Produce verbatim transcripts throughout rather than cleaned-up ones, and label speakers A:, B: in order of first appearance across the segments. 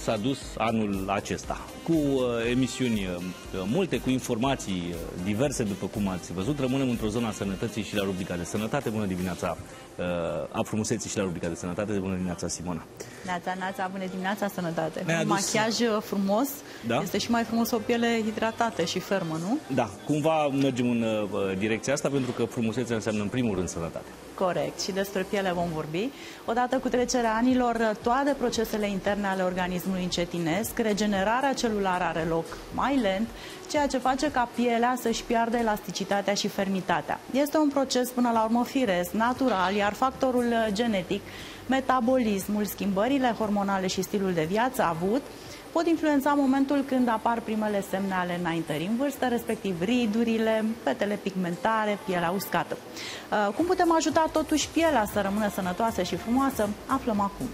A: s-a dus anul acesta, cu uh, emisiuni uh, multe, cu informații uh, diverse, după cum ați văzut. Rămânem într-o zonă a sănătății și la rubrica de sănătate. Bună dimineața, uh, a frumuseții și la rubrica de sănătate. Bună dimineața, Simona.
B: Neața, neața, bună dimineața, sănătate. Un
A: adus...
B: machiaj frumos, da? Este și mai frumos o piele hidratată și fermă, nu?
A: Da, cumva mergem în uh, direcția asta, pentru că frumusețea înseamnă în primul rând sănătate.
B: Corect, și despre piele vom vorbi. Odată cu trecerea anilor, toate procesele interne ale organismului încetinesc, regenerarea celulară are loc mai lent, ceea ce face ca pielea să-și piardă elasticitatea și fermitatea. Este un proces până la urmă firesc, natural, iar factorul genetic, metabolismul, schimbările hormonale și stilul de viață avut pot influența momentul când apar primele semne ale înaintării în vârstă, respectiv ridurile, petele pigmentare, pielea uscată. Cum putem ajuta totuși pielea să rămână sănătoasă și frumoasă? Aflăm acum.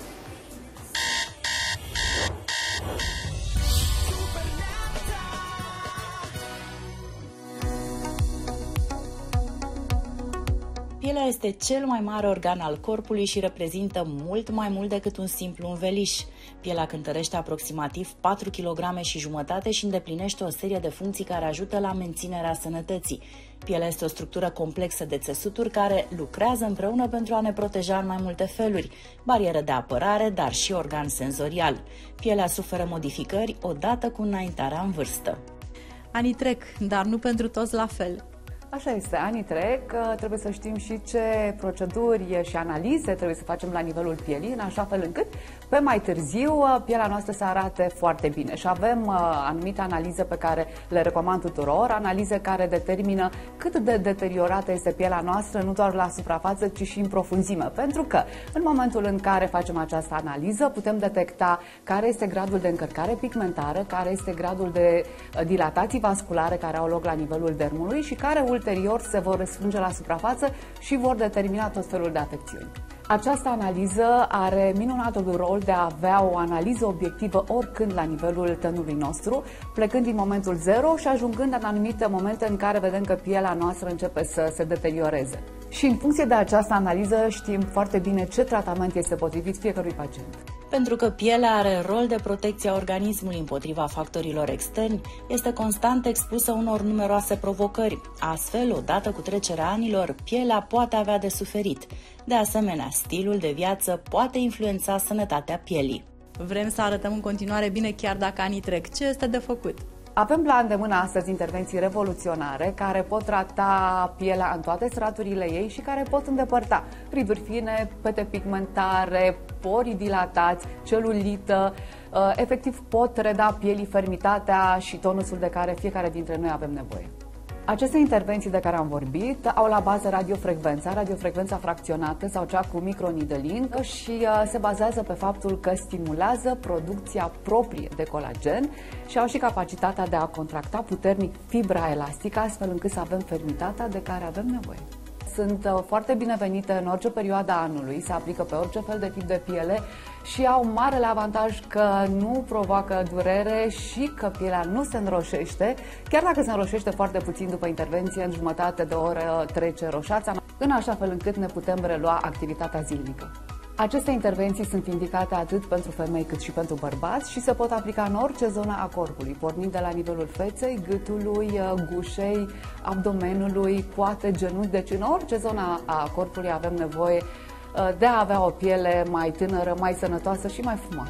B: Pielea este cel mai mare organ al corpului și reprezintă mult mai mult decât un simplu înveliș. Pielea cântărește aproximativ patru kilograme și jumătate și îndeplinește o serie de funcții care ajută la menținerea sănătății. Pielea este o structură complexă de țesuturi care lucrează împreună pentru a ne proteja în mai multe feluri, barieră de apărare, dar și organ senzorial. Pielea suferă modificări odată cu înaintarea în vârstă. Anii trec, dar nu pentru toți la fel.
C: Așa este, anii trec, trebuie să știm și ce proceduri și analize trebuie să facem la nivelul pielii, în așa fel încât pe mai târziu pielea noastră să arate foarte bine. Și avem anumite analize pe care le recomand tuturor, analize care determină cât de deteriorată este pielea noastră, nu doar la suprafață, ci și în profunzime. Pentru că în momentul în care facem această analiză, putem detecta care este gradul de încărcare pigmentară, care este gradul de dilatații vasculare care au loc la nivelul dermului și care ulterior se vor răsfrânge la suprafață și vor determina tot felul de afecțiuni. Această analiză are minunatul rol de a avea o analiză obiectivă oricând la nivelul tănului nostru, plecând din momentul zero și ajungând în anumite momente în care vedem că pielea noastră începe să se deterioreze. Și în funcție de această analiză știm foarte bine ce tratament este potrivit fiecărui pacient.
B: Pentru că pielea are rol de protecție a organismului împotriva factorilor externi, este constant expusă unor numeroase provocări. Astfel, odată cu trecerea anilor, pielea poate avea de suferit. De asemenea, stilul de viață poate influența sănătatea pielii. Vrem să arătăm în continuare bine chiar dacă anii trec. Ce este de făcut?
C: Avem la îndemână astăzi intervenții revoluționare care pot trata pielea în toate straturile ei și care pot îndepărta riduri fine, pete pigmentare, pori dilatați, celulită, efectiv pot reda pielii fermitatea și tonusul de care fiecare dintre noi avem nevoie. Aceste intervenții de care am vorbit au la bază radiofrecvența, radiofrecvența fracționată sau cea cu microneedling și uh, se bazează pe faptul că stimulează producția proprie de colagen și au și capacitatea de a contracta puternic fibra elastică, astfel încât să avem fermitatea de care avem nevoie. Sunt uh, foarte binevenite în orice perioadă a anului, se aplică pe orice fel de tip de piele și au marele avantaj că nu provoacă durere și că pielea nu se înroșește, chiar dacă se înroșește foarte puțin după intervenție, în jumătate de oră trece roșața, în așa fel încât ne putem relua activitatea zilnică. Aceste intervenții sunt indicate atât pentru femei cât și pentru bărbați și se pot aplica în orice zonă a corpului, pornind de la nivelul feței, gâtului, gușei, abdomenului, poate genunchi, deci în orice zonă a corpului avem nevoie de a avea o piele mai tânără, mai sănătoasă și mai frumoasă.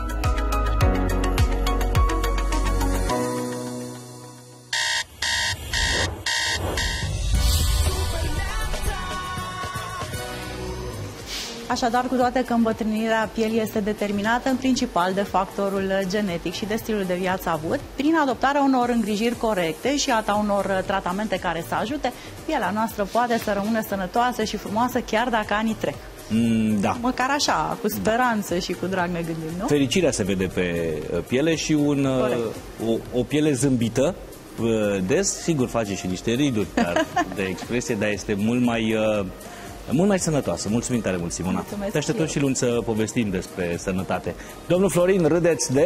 B: Așadar, cu toate că îmbătrânirea pielii este determinată în principal de factorul genetic și de stilul de viață avut, prin adoptarea unor îngrijiri corecte și a unor tratamente care să ajute, pielea noastră poate să rămână sănătoasă și frumoasă chiar dacă anii trec.
A: Mm, da.
B: Măcar așa, cu speranță da. și cu drag ne gândim, nu?
A: Fericirea se vede pe piele și un, o, o piele zâmbită des, sigur face și niște riduri de expresie, dar este mult mai... mult mai sănătoasă. Mulțumim tare mult, Simona.
B: Mulțumesc.
A: Te așteptăm și luni să povestim despre sănătate. Domnul Florin, râdeți de...